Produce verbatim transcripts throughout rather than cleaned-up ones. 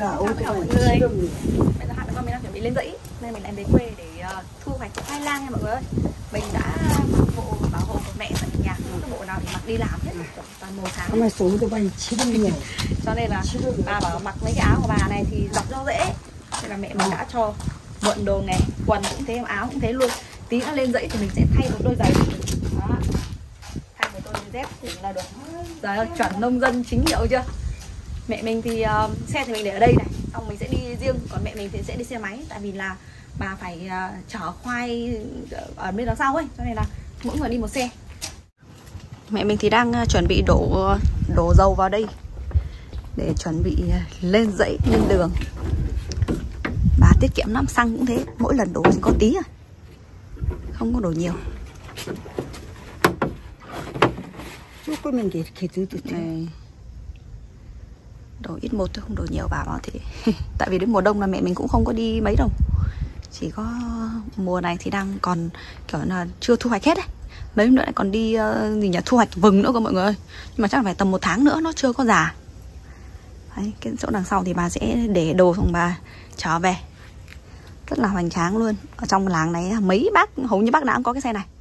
Chào mọi người. Bây giờ hai mẹ con mình đang chuẩn bị lên dãy nên mình lại về quê để uh, thu hoạch khoai lang nha mọi người ơi. Mình đã mặc bộ bảo hộ của mẹ ở nhà, không có bộ nào để mặc đi làm hết, toàn màu sáng. Cho nên là bà bảo mặc mấy cái áo của bà này thì dọc cho dễ. Nên là mẹ mình đã cho mượn đồ nghề, quần cũng thế, áo cũng thế luôn. Tí nữa lên dãy thì mình sẽ thay một đôi giày. Đó. Thay một đôi dép thì là được. Trời ơi, chuẩn nông dân chính hiệu chưa? Mẹ mình thì uh, xe thì mình để ở đây này, xong mình sẽ đi riêng, còn mẹ mình thì sẽ đi xe máy, tại vì là bà phải uh, chở khoai ở bên đằng sau ấy, cho nên là mỗi người đi một xe. Mẹ mình thì đang uh, chuẩn bị đổ đổ dầu vào đây để chuẩn bị uh, lên dãy lên đường. Bà tiết kiệm lắm, xăng cũng thế, mỗi lần đổ chỉ có tí à, không có đổ nhiều. Này. Đổ ít một thôi, không đổ nhiều bà bảo thế. Tại vì đến mùa đông là mẹ mình cũng không có đi mấy đâu. Chỉ có mùa này thì đang còn kiểu là chưa thu hoạch hết đấy. Mấy nữa lại còn đi uh, gì nhỉ, thu hoạch vừng nữa cơ mọi người ơi. Nhưng mà chắc là phải tầm một tháng nữa nó chưa có già. Đấy, cái chỗ đằng sau thì bà sẽ để đồ xong bà trở về. Rất là hoành tráng luôn. Ở trong làng này mấy bác, hầu như bác nào cũng có cái xe này.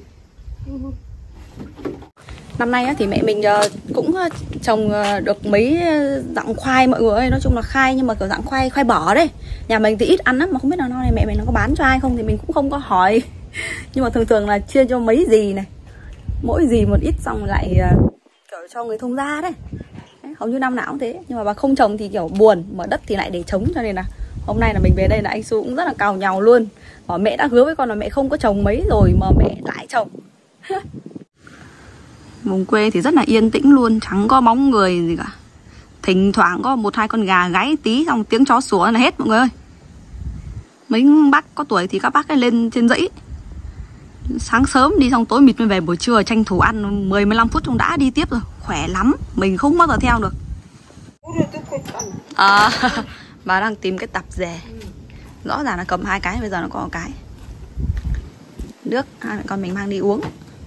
Năm nay thì mẹ mình cũng trồng được mấy dạng khoai mọi người ơi. Nói chung là khai nhưng mà kiểu dạng khoai khoai bỏ đấy. Nhà mình thì ít ăn lắm, mà không biết là nó này mẹ mình nó có bán cho ai không thì mình cũng không có hỏi. Nhưng mà thường thường là chia cho mấy dì này, mỗi dì một ít xong lại kiểu cho người thông gia đấy. Đấy, hầu như năm nào cũng thế. Nhưng mà bà không trồng thì kiểu buồn, mà đất thì lại để trống, cho nên là hôm nay là mình về đây là anh Su cũng rất là càu nhàu luôn. Bảo mẹ đã hứa với con là mẹ không có trồng mấy rồi mà mẹ lại trồng. Vùng quê thì rất là yên tĩnh luôn, chẳng có bóng người gì cả. Thỉnh thoảng có một hai con gà gáy tí, xong tiếng chó sủa là hết mọi người ơi. Mấy bác có tuổi thì các bác ấy lên trên dãy, sáng sớm đi xong tối mịt mới về, buổi trưa tranh thủ ăn mười mười lăm phút xong đã đi tiếp rồi. Khỏe lắm, mình không bao giờ theo được. À, bà đang tìm cái tập dề. Rõ ràng là cầm hai cái, bây giờ nó có một cái. Nước hai mẹ con mình mang đi uống.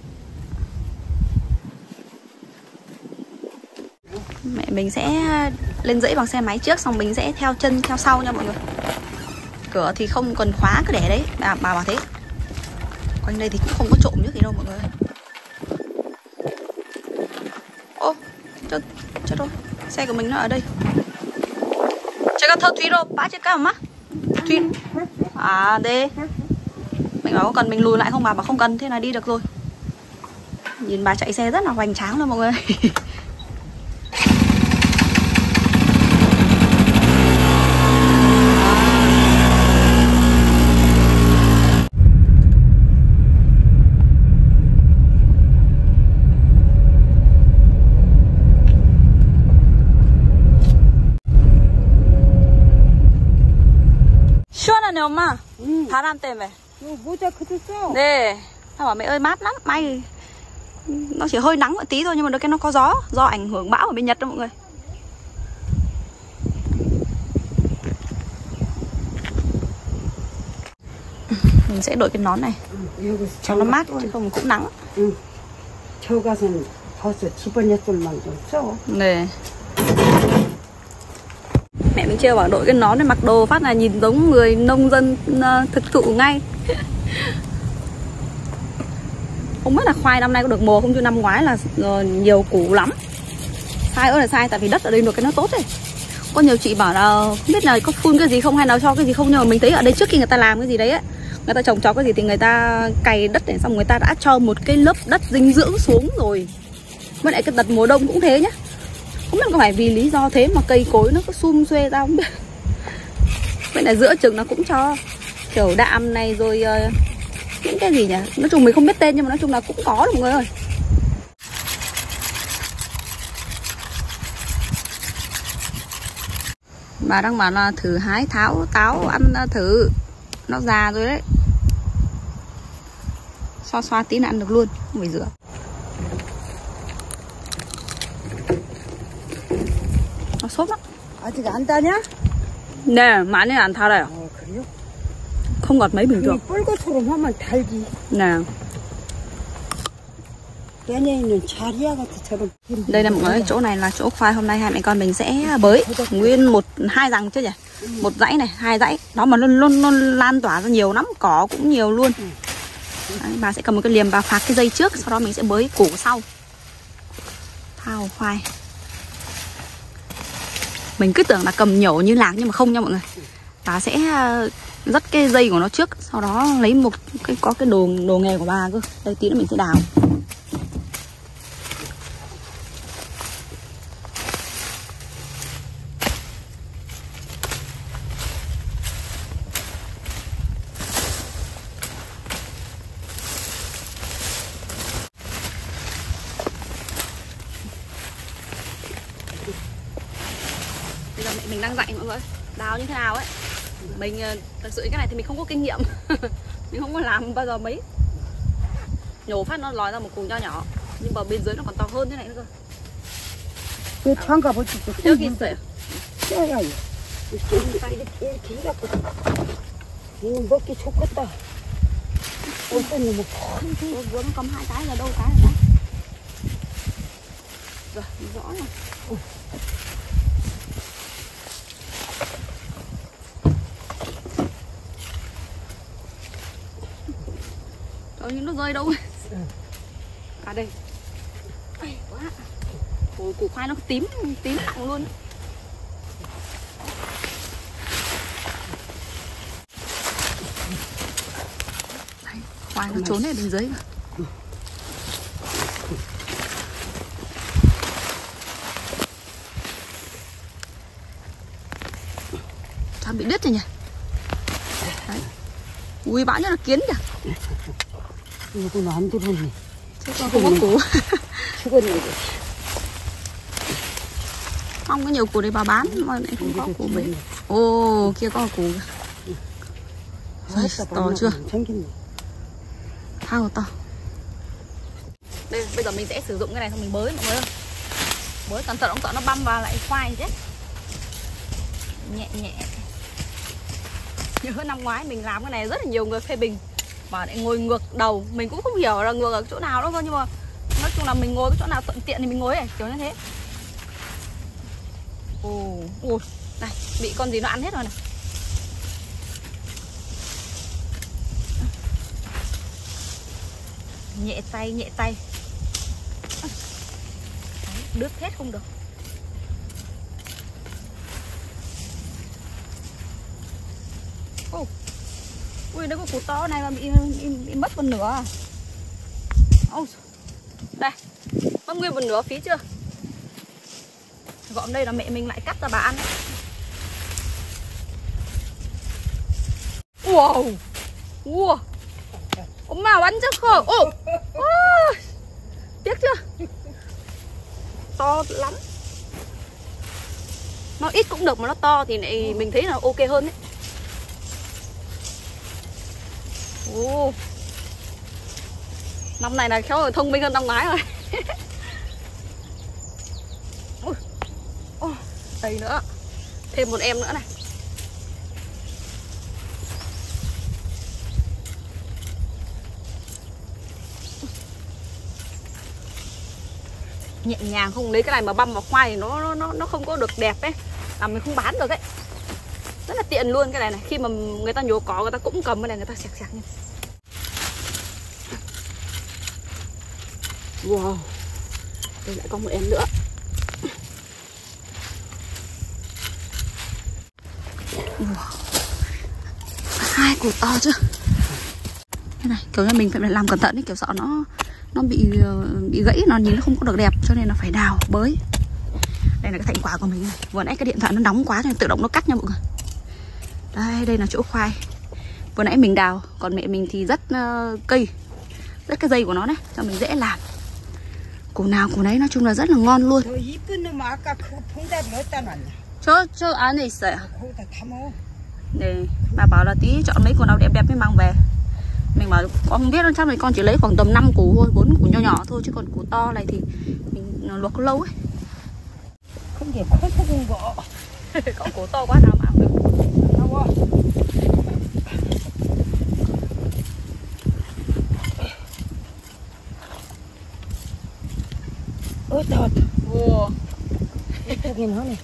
Mẹ mình sẽ lên dãy bằng xe máy trước, xong mình sẽ theo chân theo sau nha mọi người. Cửa thì không cần khóa, cứ để đấy, bà, bà bảo thế. Quanh đây thì cũng không có trộm nước gì đâu mọi người. Ô, chết, chết rồi, xe của mình nó ở đây. Chạy thơ Thúy đâu, bá chết cao mà Thúy. À đây. Mình bảo có cần mình lùi lại không, bà bảo không cần, thế là đi được rồi. Nhìn bà chạy xe rất là hoành tráng luôn mọi người. 시원하네 엄마. 응. 바람 때문에. 이거 모자 커졌어? 네. Nó bảo mẹ ơi mát lắm, may nó chỉ hơi nắng một tí thôi nhưng mà được cái nó có gió, do ảnh hưởng bão ở bên Nhật đó mọi người. Mình sẽ đội cái nón này cho nó mát chứ không cũng nắng. 응. 저 가서는 벌써 집어냈을만 좀 써. 네. Mẹ mình chưa bảo đội cái nón này, mặc đồ phát là nhìn giống người nông dân uh, thực thụ ngay. Không biết là khoai năm nay có được mùa không, chứ năm ngoái là uh, nhiều củ lắm. Sai ơi là sai, tại vì đất ở đây được cái nó tốt đấy. Có nhiều chị bảo là không biết là có phun cái gì không hay nào cho cái gì không, nhưng mà mình thấy ở đây trước khi người ta làm cái gì đấy ấy, người ta trồng cho cái gì thì người ta cày đất để xong người ta đã cho một cái lớp đất dinh dưỡng xuống rồi. Với lại cái đợt mùa đông cũng thế nhá. Không biết có phải vì lý do thế mà cây cối nó cứ sum xuê ra không biết. Vậy là giữa chừng nó cũng cho kiểu đạm này rồi uh, những cái gì nhỉ, nói chung mình không biết tên nhưng mà nói chung là cũng có mọi người ơi. Bà đang bảo là thử hái tháo táo ăn thử, nó già rồi đấy, xoa xoa tí là ăn được luôn, không phải rửa. Nó xốp lắm. 아직 안 따냐? 네, 많이 안 달아요. 어, 그래요? Không ngọt mấy bình thường. 뿔것처럼 하면 달지. Nè. Đây là mọi người, chỗ này là chỗ khoai hôm nay hai mẹ con mình sẽ bới nguyên một hai dằng chứ nhỉ, một dãy này, hai dãy đó mà luôn luôn luôn lan tỏa ra nhiều lắm, cỏ cũng nhiều luôn. Đấy, bà sẽ cầm một cái liềm và phạt cái dây trước, sau đó mình sẽ bới củ sau, thao khoai. Mình cứ tưởng là cầm nhổ như lạc nhưng mà không nha mọi người. Bà sẽ dắt cái dây của nó trước, sau đó lấy một cái có cái đồ đồ nghề của bà cơ. Đây tí nữa mình sẽ đào. Bây giờ mẹ mình đang dạy mọi người đào như thế nào ấy. Mình thật sự cái này thì mình không có kinh nghiệm. Mình không có làm bao giờ mấy. Nhổ phát nó lòi ra một củ nho nhỏ, nhưng mà bên dưới nó còn to hơn thế này nữa cơ. 그 장갑 어디 여기 있어요. 떼야 돼. 이렇게 해갖고 이거 먹기 좋겠다. 어떤 놈은 큰 게. Vừa mới cầm hai cái là đâu cái rồi đó. Rồi, rõ rồi. Trời ơi, nó rơi đâu. À đây. Ai, quá. Ôi, củ khoai nó tím tím nặng luôn. Đấy, khoai nó trốn ở bên dưới mà. Sao bị đứt rồi nhỉ? Đấy. Ui, bão nhất là kiến kìa. 이건 안 들었네. Chứ không có củ. 죽었네. Không có nhiều củ để bà bán mà lại không có củ mấy. Ồ, kia có củ. Rồi, to chưa? Thao to. Đây, bây giờ mình sẽ sử dụng cái này xong mình bới mọi người ơi. Bới cẩn thận, ông sợ nó băm vào lại khoai chết. Nhẹ nhẹ. Nhớ năm ngoái mình làm cái này rất là nhiều người phê bình, mà lại ngồi ngược đầu. Mình cũng không hiểu là ngược ở chỗ nào đâu, nhưng mà nói chung là mình ngồi cái chỗ nào thuận tiện thì mình ngồi ấy, kiểu như thế. Ồ, ồ, này, bị con gì nó ăn hết rồi này. Nhẹ tay, nhẹ tay. Đấy, đứt hết không được. Ồ, ui, nó có củ to này mà bị, bị, bị mất một nửa à. Ôi, đây, mất nguyên một nửa phí chưa? Gọn đây là mẹ mình lại cắt ra bà ăn. Wow, wow, 엄마 완전 커. Ô, oh. Tiếc chưa? To lắm. Nó ít cũng được mà nó to thì lại mình thấy là ok hơn đấy. Ồ, năm này là khéo rồi, thông minh hơn năm ngoái rồi. Ôi, đây nữa, thêm một em nữa này. Nhẹ nhàng, không lấy cái này mà băm vào khoai thì nó nó nó không có được đẹp đấy, làm mình không bán được ấy. Rất là tiện luôn cái này này, khi mà người ta nhổ cỏ người ta cũng cầm cái này người ta xẹt xẹt như. Wow, đây lại có một em nữa. Wow. Hai củ to chưa? Cái này kiểu như mình phải làm cẩn thận ấy, kiểu sợ nó nó bị bị gãy, nó nhìn nó không có được đẹp, cho nên là phải đào bới. Đây là cái thành quả của mình này. Vừa nãy cái điện thoại nó nóng quá cho nên tự động nó cắt nha mọi người. Đây, đây là chỗ khoai. Vừa nãy mình đào, còn mẹ mình thì rất uh, cây, rất cái dây của nó này, cho mình dễ làm. Củ nào củ nấy nói chung là rất là ngon luôn. Cho cho ăn này sợ. Đây, bà bảo là tí chọn mấy củ nào đẹp đẹp mới mang về. Mình bảo con không biết đâu, chắc là con chỉ lấy khoảng tầm năm củ thôi, bốn củ nhỏ nhỏ thôi, chứ còn củ to này thì mình luộc lâu ấy. Không thể không có cùng vợ. Có củ to quá nào mà ăn được. 왔다 왔다. 우와. 예쁘긴 하네.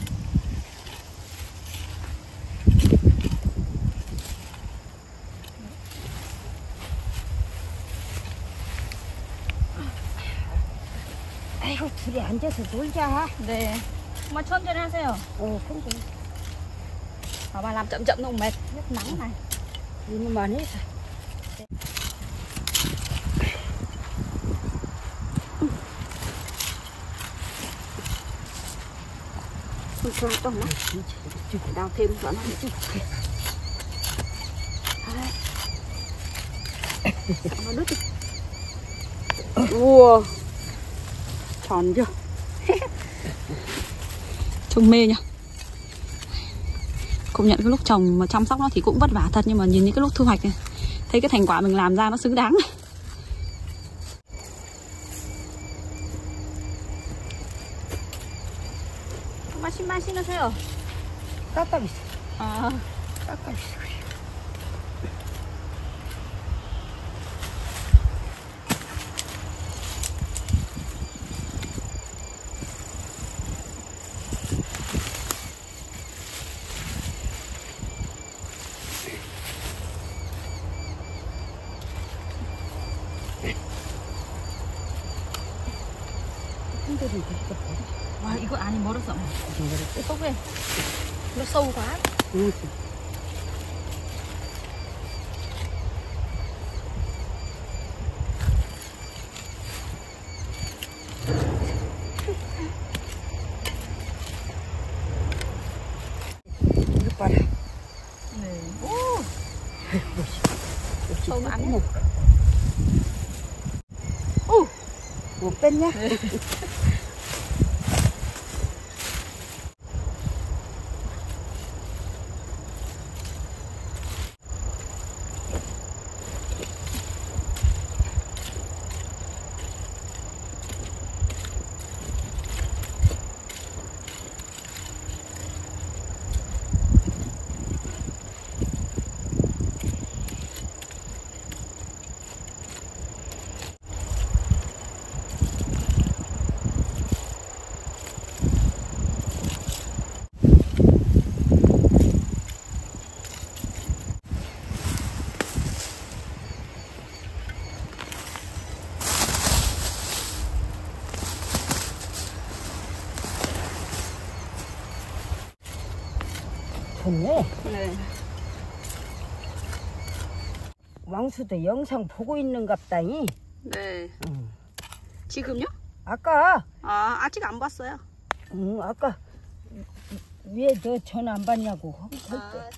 아이고 둘이 앉아서 놀자. 네. Mà 천천히 하세요. 어 근데 Mà bà làm chậm chậm không mệt. Rất nắng này. 이놈만 해서. Không cho trong lắm. Phải đào thêm sợ nó bị nó đứt đi. 우와 tròn chưa? Trông mê nhá. Công nhận cái lúc trồng mà chăm sóc nó thì cũng vất vả thật, nhưng mà nhìn những cái lúc thu hoạch này, thấy cái thành quả mình làm ra nó xứng đáng. 마신 마시는세요. 깜깜 있어. 아, 깜깜 있어. 흔들이 되게 와 이거 안이 멀었어. ốc này nó sâu quá. 응. 이거 봐라. 네. 오. sâu nó ăn. 오. 못 뺐냐? 네. 좋네. 네. 왕수도 영상 보고 있는갑다니. 네. 응. 지금요? 아까 아 아직 안 봤어요. 응 아까 왜 너 전화 안 받냐고 할 때. 아.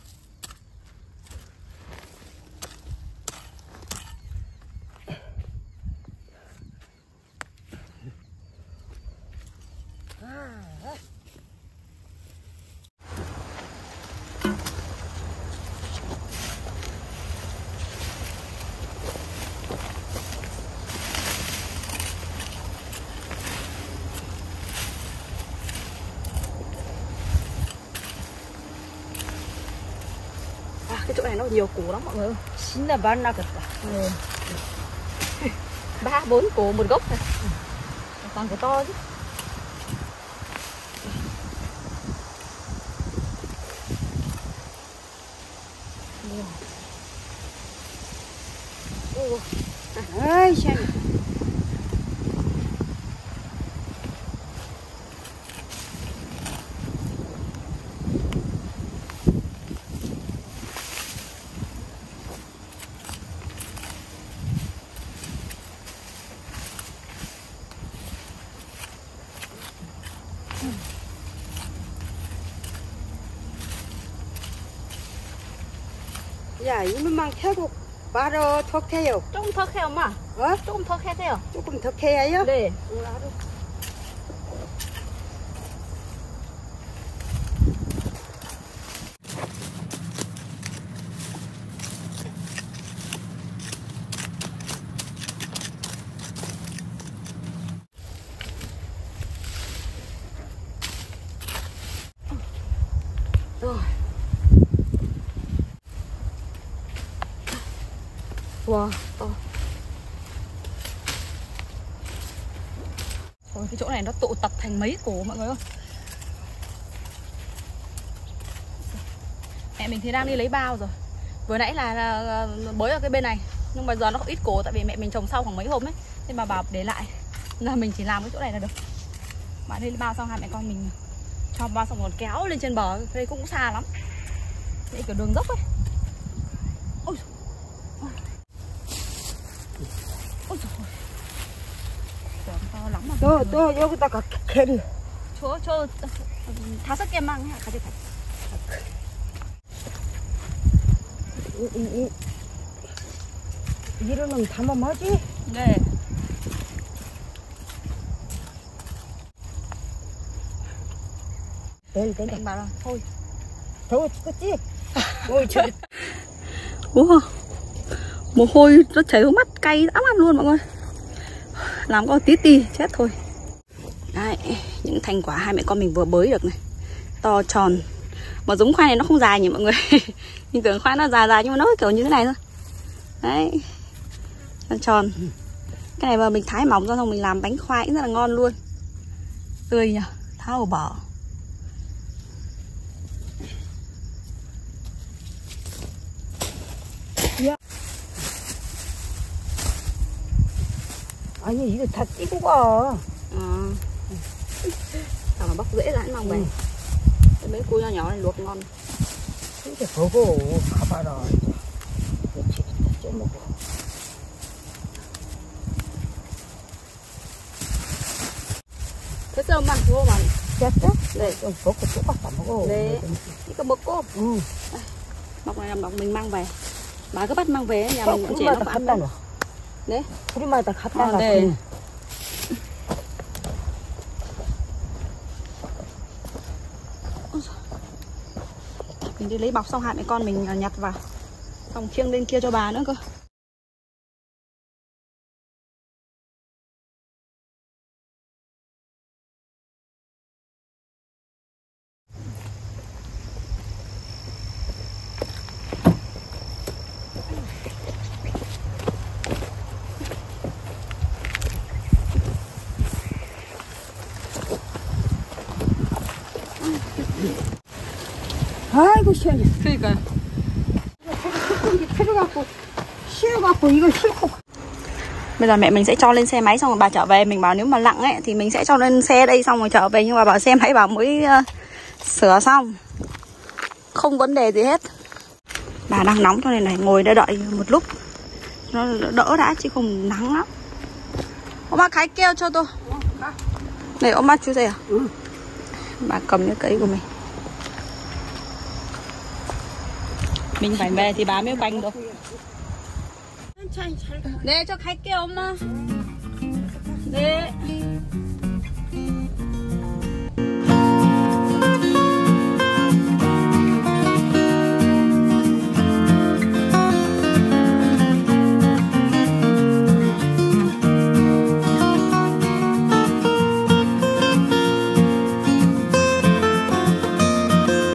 Cái chỗ này nó nhiều củ lắm mọi người ơi. 신나 만나겠다. Ừ. Ba bốn củ một gốc thôi. Toàn củ to chứ. 아이 참. 야 이놈만 캐고 말어 더 캐요. 조금 더 캐요 엄마. 어? 조금 더 캐세요. 조금 더 캐야요? 네. 응, 알았어. 와, 어. Ôi, cái chỗ này nó tụ tập thành mấy cổ mọi người ơi. Mẹ mình thì đang đi lấy bao rồi. Vừa nãy là, là, là bới ở cái bên này, nhưng mà giờ nó có ít cổ tại vì mẹ mình trồng sau khoảng mấy hôm ấy, nên bà bảo để lại. Là mình chỉ làm cái chỗ này là được. Bà đi lấy bao xong hai mẹ con mình cho bao xong rồi kéo lên trên bờ. Đây cũng xa lắm. Đây kiểu đường dốc ấy. Ôi ôi. Ôi trời ơi. To lắm mà. 또, 또 여기다가 캐리. 저, 저 다섯 개만 가져가. 이, 이, 이, 이러면 담아마지? 네. 내일 내일. Anh bảo là thôi. 더워 죽겠지? ôi trời. Wow. Mồ hôi nó chảy xuống mắt, cay ám lắm luôn mọi người. Làm có tí tí chết thôi. Đấy, những thành quả hai mẹ con mình vừa bới được này. To tròn. Mà giống khoai này nó không dài nhỉ mọi người. Mình tưởng khoai nó dài dài nhưng mà nó kiểu như thế này thôi. Đấy. Tròn tròn. Cái này mà mình thái mỏng ra xong mình làm bánh khoai cũng rất là ngon luôn. Tươi nhỉ, thao bỏ. 야. 아니 이거 다 찌고 가. À. Sao mà bóc dễ dãi mang về. Ừ. Mấy cua nhỏ nhỏ này luộc ngon. 이제 보고 가봐라. 그렇지. 좀 먹어. 됐어 엄마 그거 많이. 됐어? 네. 좀 먹고 똑같다 먹어. 네. 이거 먹고. 응. Bọc này là bọc mình mang về. Bà cứ bắt mang về nhà 어, mình cũng trẻ nó 우리마다 ăn 갖다 đấy. 놔. 네. 우리마다 갖다 아, 놔. 네. 그냥. Mình đi lấy bọc xong hai mẹ con mình nhặt vào. Xong khiêng lên kia cho bà nữa cơ. 아이고 시원해. 그러니까요. 틀어갖고 씌워갖고 이거 싣고. Bây giờ mẹ mình sẽ cho lên xe máy xong rồi bà trở về. Mình bảo nếu mà lặng ấy thì mình sẽ cho lên xe đây xong rồi trở về. Nhưng mà bảo xe máy bảo mới uh, sửa xong. Không vấn đề gì hết. Bà đang nóng cho nên này ngồi đây đợi một lúc. Nó đỡ đã chứ không nắng lắm. Oma khai keo cho tôi. Này oma chú gì à? Ừ. Bà cầm cái cây của mình. Mình phải về thì bà mới banh được. 네, 저 갈게요, 엄마. 네.